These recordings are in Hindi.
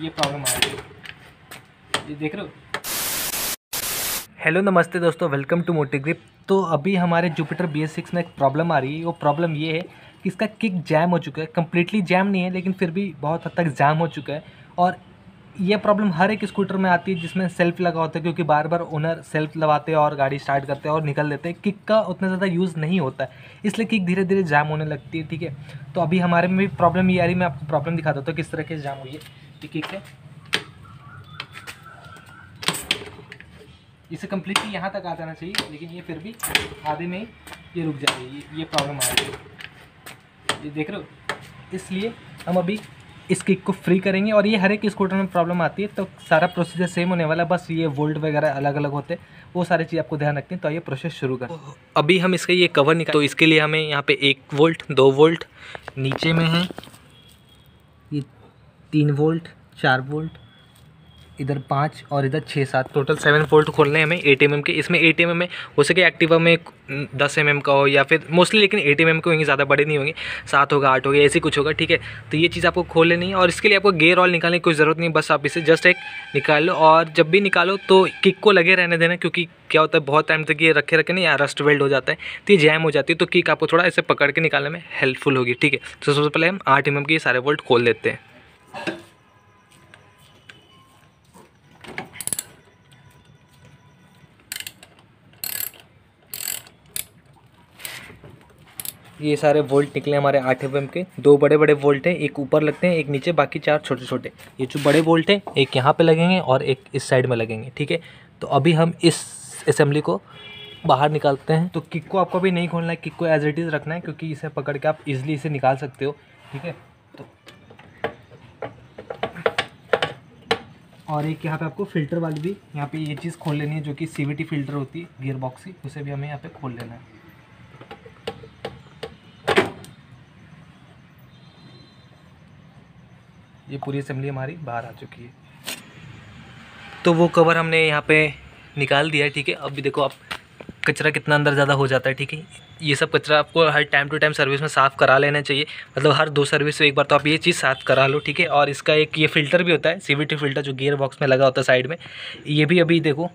ये प्रॉब्लम आ रही है, ये देख रहे हो। हेलो नमस्ते दोस्तों, वेलकम टू मोटिग्रिप। तो अभी हमारे जुपिटर BS6 में एक प्रॉब्लम आ रही है। वो प्रॉब्लम ये है कि इसका किक जैम हो चुका है। कम्प्लीटली जैम नहीं है लेकिन फिर भी बहुत हद तक जैम हो चुका है। और ये प्रॉब्लम हर एक स्कूटर में आती है जिसमें सेल्फ लगा होता है, क्योंकि बार बार ओनर सेल्फ लगाते हैं और गाड़ी स्टार्ट करते हैं और निकल देते हैं। किक का उतना ज़्यादा यूज़ नहीं होता है, इसलिए किक धीरे धीरे जैम होने लगती है। ठीक है, तो अभी हमारे में भी प्रॉब्लम ये आ रही है। मैं आपको प्रॉब्लम दिखा देता हूँ किस तरह की जैम हुई है। ये किक है, इसे कम्प्लीटली यहाँ तक आ जाना चाहिए लेकिन ये फिर भी आधे में ही ये रुक जा रही है। ये प्रॉब्लम आ रही है, ये देख रहे हो। इसलिए हम अभी इस किक को फ्री करेंगे और ये हर एक स्कूटर में प्रॉब्लम आती है, तो सारा प्रोसीजर सेम होने वाला है, बस ये वोल्ट वगैरह अलग अलग होते हैं, वो सारी चीज़ आपको ध्यान रखनी है। तो ये प्रोसेस शुरू करें। अभी हम इसका ये कवर निकाल, तो इसके लिए हमें यहाँ पे 1 वोल्ट 2 वोल्ट, नीचे में है ये 3 वोल्ट 4 वोल्ट, इधर 5 और इधर 6-7, टोटल 7 वोल्ट खोलने हैं हमें 8 mm के। इसमें 8 mm में हो सके एक्टिवा में 10 mm का हो या फिर मोस्टली, लेकिन 8 mm के होंगे, ज़्यादा बड़े नहीं होंगे, 7 होगा 8 होगा, ऐसे कुछ होगा। ठीक है, तो ये चीज़ आपको खोल लेनी है और इसके लिए आपको गेयर ऑयल निकालने की कोई ज़रूरत नहीं, बस आप इसे जस्ट एक निकाल लो। और जब भी निकालो तो किक को लगे रहने देना, क्योंकि क्या होता है बहुत टाइम तक ये रखे रखे नहीं, या रस्ट वेल्ड हो जाता है तो ये जैम हो जाती है। तो किक आपको थोड़ा ऐसे पकड़ के निकालने में हेल्पफुल होगी। ठीक है, तो सबसे पहले हम 8 mm के सारे वोल्ट खोल लेते हैं। ये सारे वोल्ट निकले हमारे 8 mm के। 2 बड़े बड़े वोल्ट हैं, एक ऊपर लगते हैं एक नीचे, बाकी 4 छोटे छोटे। ये जो बड़े वोल्ट हैं एक यहाँ पे लगेंगे और एक इस साइड में लगेंगे। ठीक है, तो अभी हम इस असेंबली को बाहर निकालते हैं। तो किक को आपको अभी नहीं खोलना है, किक को एज इट इज़ रखना है, क्योंकि इसे पकड़ के आप इजीली इसे निकाल सकते हो। ठीक है, तो और एक यहाँ पे आपको फ़िल्टर वाली भी यहाँ पे ये चीज़ खोल लेनी है, जो कि CVT फ़िल्टर होती है गियर बॉक्स की, उसे भी हमें यहाँ पे खोल लेना है। ये पूरी असेंबली हमारी बाहर आ चुकी है। तो वो कवर हमने यहाँ पे निकाल दिया है। ठीक है, अभी देखो आप कचरा कितना अंदर ज़्यादा हो जाता है। ठीक है, ये सब कचरा आपको हर टाइम टू टाइम सर्विस में साफ़ करा लेना चाहिए, मतलब हर 2 सर्विस से एक बार तो आप ये चीज़ साफ़ करा लो। ठीक है, और इसका एक ये फ़िल्टर भी होता है CVT फ़िल्टर, जो गियर बॉक्स में लगा होता है साइड में, ये भी अभी देखो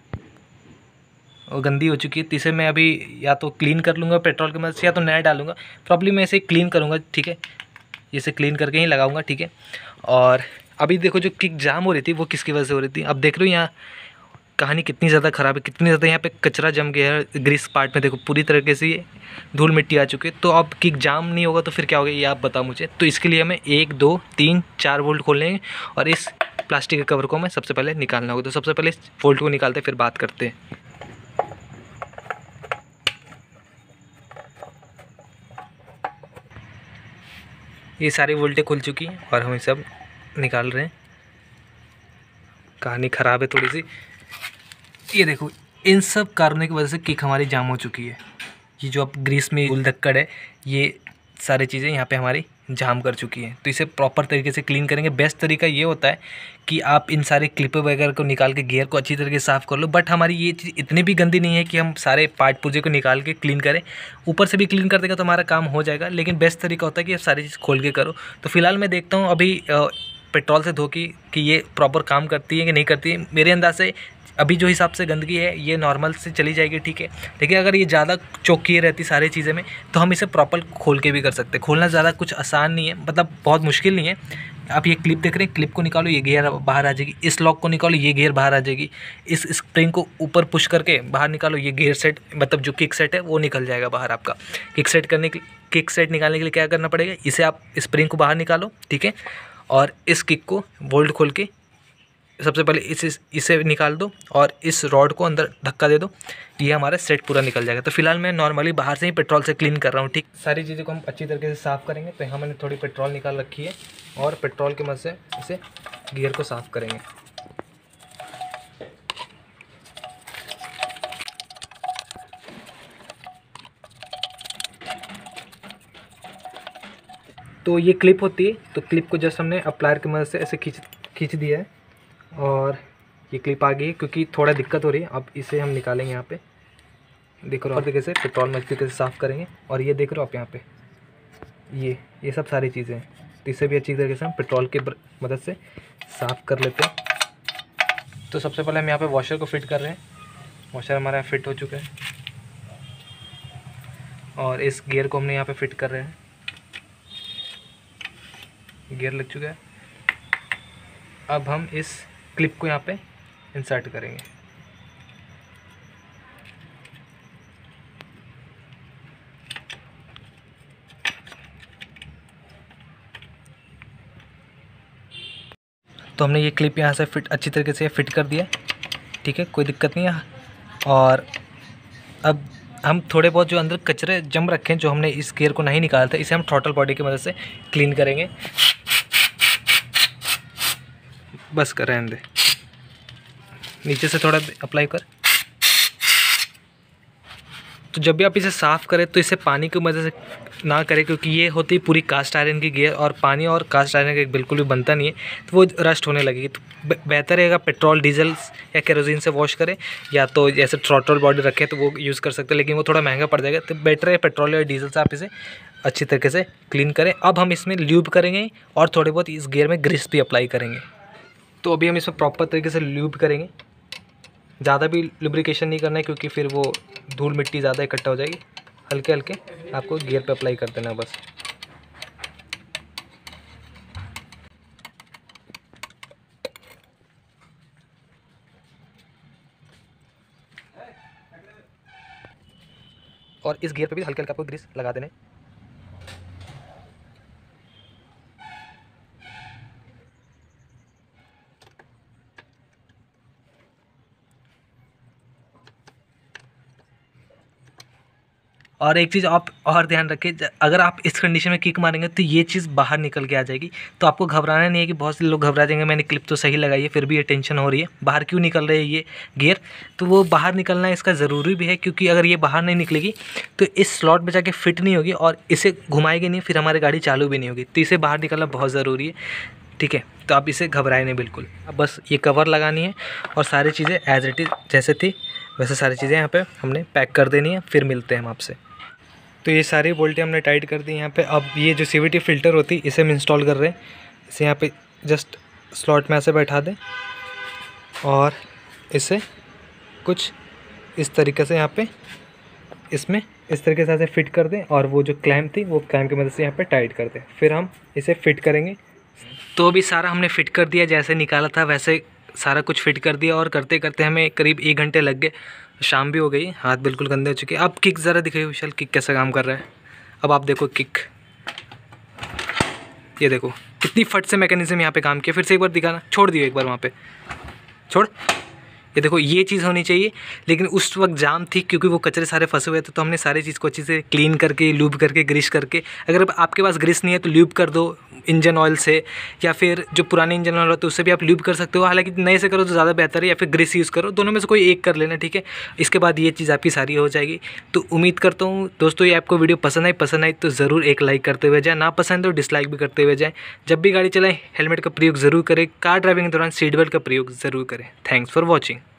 और गंदी हो चुकी है। तो इसे मैं अभी या तो क्लीन कर लूँगा पेट्रोल की मदद से, या तो नया डालूंगा। प्रॉब्लम मैं इसे क्लीन करूँगा। ठीक है, इसे क्लीन करके ही लगाऊंगा। ठीक है, और अभी देखो जो किक जाम हो रही थी वो किसकी वजह से हो रही थी। अब देख रहे हो यहाँ कहानी कितनी ज़्यादा ख़राब है, कितनी ज़्यादा यहाँ पे कचरा जम गया है। ग्रीस पार्ट में देखो पूरी तरीके से ये धूल मिट्टी आ चुकी है। तो अब किक जाम नहीं होगा तो फिर क्या होगा ये आप बताओ मुझे। तो इसके लिए हमें 1 2 3 4 वोल्ट खोलेंगे और इस प्लास्टिक के कवर को हमें सबसे पहले निकालना होगा। तो सबसे पहले इस वोल्ट को निकालते फिर बात करते हैं। ये सारी वोल्टें खुल चुकी हैं और हम सब निकाल रहे हैं। कहानी ख़राब है थोड़ी सी। ये देखो इन सब कारणों की वजह से किक हमारी जाम हो चुकी है। ये जो अब ग्रीस में धूल धक्कड़ है, ये सारी चीज़ें यहाँ पे हमारी जाम कर चुकी हैं। तो इसे प्रॉपर तरीके से क्लीन करेंगे। बेस्ट तरीका ये होता है कि आप इन सारे क्लिप वगैरह को निकाल के गियर को अच्छी तरीके से साफ़ कर लो। बट हमारी ये चीज़ इतनी भी गंदी नहीं है कि हम सारे पार्ट पुर्जे को निकाल के क्लीन करें। ऊपर से भी क्लीन कर देगा तो हमारा काम हो जाएगा, लेकिन बेस्ट तरीका होता है कि आप सारी चीज़ खोल के करो। तो फिलहाल मैं देखता हूँ अभी पेट्रोल से धो के कि ये प्रॉपर काम करती है कि नहीं करती है। मेरे अंदाज से अभी जो हिसाब से गंदगी है ये नॉर्मल से चली जाएगी। ठीक है, लेकिन अगर ये ज़्यादा चौक किए रहती सारी चीज़ें में तो हम इसे प्रॉपर खोल के भी कर सकते हैं। खोलना ज़्यादा कुछ आसान नहीं है, मतलब बहुत मुश्किल नहीं है। आप ये क्लिप देख रहे हैं, क्लिप को निकालो ये गियर बाहर आ जाएगी। इस लॉक को निकालो ये गियर बाहर आ जाएगी। इस स्प्रिंग को ऊपर पुश करके बाहर निकालो, ये गियर सेट मतलब जो किक सेट है वो निकल जाएगा बाहर आपका। किक सेट निकालने के लिए क्या करना पड़ेगा, इसे आप स्प्रिंग को बाहर निकालो। ठीक है, और इस किक को बोल्ट खोल के सबसे पहले इसे निकाल दो और इस रॉड को अंदर धक्का दे दो, ये हमारा सेट पूरा निकल जाएगा। तो फिलहाल मैं नॉर्मली बाहर से ही पेट्रोल से क्लीन कर रहा हूँ। ठीक, सारी चीज़ों को हम अच्छी तरीके से साफ़ करेंगे। तो यहाँ मैंने थोड़ी पेट्रोल निकाल रखी है और पेट्रोल की मदद से इसे गियर को साफ़ करेंगे। तो ये क्लिप होती है, तो क्लिप को जस्ट हमने अप्लायर की मदद से ऐसे खींच दिया है और ये क्लिप आ गई है, क्योंकि थोड़ा दिक्कत हो रही है। अब इसे हम निकालेंगे। यहाँ पे देख रहे हो तरीके से पेट्रोल में अच्छी तरीके से साफ़ करेंगे। और ये देख रहे हो आप यहाँ पे ये सब सारी चीज़ें हैं, तो इसे भी अच्छी तरीके से हम पेट्रोल की मदद से साफ़ कर लेते हैं। तो सबसे पहले हम यहाँ पे वॉशर को फिट कर रहे हैं। वॉशर हमारा फिट हो चुका है और इस गियर को हमने यहाँ पे फिट कर रहे हैं। गियर लग चुका है। अब हम इस क्लिप को यहाँ पे इंसर्ट करेंगे। तो हमने ये क्लिप यहाँ से फिट अच्छी तरीके से फिट कर दिया, ठीक है, कोई दिक्कत नहीं है। और अब हम थोड़े बहुत जो अंदर कचरे जम रखे हैं, जो हमने इस गियर को नहीं निकाला था, इसे हम थ्रॉटल बॉडी की मदद से क्लीन करेंगे। बस कर रहने दे, नीचे से थोड़ा अप्लाई कर। तो जब भी आप इसे साफ़ करें तो इसे पानी की मदद से ना करें, क्योंकि ये होती पूरी कास्ट आयरन की गियर और पानी और कास्ट आयरन का बिल्कुल भी बनता नहीं है, तो वो रस्ट होने लगेगी। तो बेहतर रहेगा पेट्रोल, डीजल या केरोसिन से वॉश करें, या तो जैसे थ्रॉटल बॉडी रखें तो वो यूज़ कर सकते हैं, लेकिन वो थोड़ा महंगा पड़ जाएगा। तो बेटर है पेट्रोल या डीजल से आप इसे अच्छी तरीके से क्लीन करें। अब हम इसमें ल्यूब करेंगे और थोड़े बहुत इस गियर में ग्रीस भी अप्लाई करेंगे। तो अभी हम इसमें प्रॉपर तरीके से ल्यूब करेंगे। ज़्यादा भी लुब्रिकेशन नहीं करना है, क्योंकि फिर वो धूल मिट्टी ज़्यादा इकट्ठा हो जाएगी। हल्के हल्के आपको गियर पे अप्लाई कर देना बस। और इस गियर पे भी हल्के हल्के आपको ग्रीस लगा देना है। और एक चीज़ आप और ध्यान रखें, अगर आप इस कंडीशन में किक मारेंगे तो ये चीज़ बाहर निकल के आ जाएगी। तो आपको घबराना नहीं है कि बहुत से लोग घबरा जाएंगे, मैंने क्लिप तो सही लगाई है फिर भी ये टेंशन हो रही है, बाहर क्यों निकल रहे हैं ये गियर। तो वो बाहर निकलना इसका ज़रूरी भी है, क्योंकि अगर ये बाहर नहीं निकलेगी तो इस स्लॉट में जाके फिट नहीं होगी और इसे घुमाएगी नहीं, फिर हमारी गाड़ी चालू भी नहीं होगी। तो इसे बाहर निकलना बहुत ज़रूरी है, ठीक है। तो आप इसे घबराए नहीं बिल्कुल। अब बस ये कवर लगानी है और सारी चीज़ें एज इट इज़ जैसे थी वैसे सारी चीज़ें यहाँ पे हमने पैक कर देनी है। फिर मिलते हैं हम आपसे। तो ये सारी बोल्टें हमने टाइट कर दी यहाँ पे। अब ये जो CVT फ़िल्टर होती है इसे हम इंस्टॉल कर रहे हैं। इसे यहाँ पे जस्ट स्लॉट में ऐसे बैठा दें और इसे कुछ इस तरीके से यहाँ पे इसमें इस तरीके से ऐसे फिट कर दें, और वो जो क्लैम्प थी वो क्लैम्प की मदद से यहाँ पे टाइट कर दें। फिर हम इसे फिट करेंगे। तो अभी सारा हमने फिट कर दिया, जैसे निकाला था वैसे सारा कुछ फिट कर दिया, और करते करते हमें करीब 1 घंटे लग गए। शाम भी हो गई, हाथ बिल्कुल गंदे हो चुके हैं। अब किक ज़रा दिखाइए विशाल, किक कैसा काम कर रहा है। अब आप देखो किक, ये देखो कितनी फट से मैकेनिज्म यहाँ पे काम किया। फिर से एक बार दिखाना, छोड़ दियो एक बार वहाँ पे, छोड़। ये देखो ये चीज़ होनी चाहिए, लेकिन उस वक्त जाम थी क्योंकि वो कचरे सारे फंसे हुए थे। तो हमने सारी चीज़ को अच्छे से क्लीन करके, लूब करके, ग्रीस करके, अगर आपके पास ग्रीस नहीं है तो लूब कर दो इंजन ऑयल से, या फिर जो पुराने इंजन ऑयल होते हैं उससे भी आप लूब कर सकते हो। हालांकि नए से करो तो ज़्यादा बेहतर है, या फिर ग्रीस यूज़ करो, दोनों में से कोई एक कर लेना, ठीक है। इसके बाद ये चीज़ आपकी सारी हो जाएगी। तो उम्मीद करता हूँ दोस्तों ये आपको वीडियो पसंद आई तो ज़रूर एक लाइक करते हुए जाए, ना पसंद तो डिसलाइक भी करते हुए जाए। जब भी गाड़ी चलाएं हेलमेट का प्रयोग ज़रूर करें, कार ड्राइविंग के दौरान सीट बेल्ट का प्रयोग ज़रूर करें। Thanks for watching.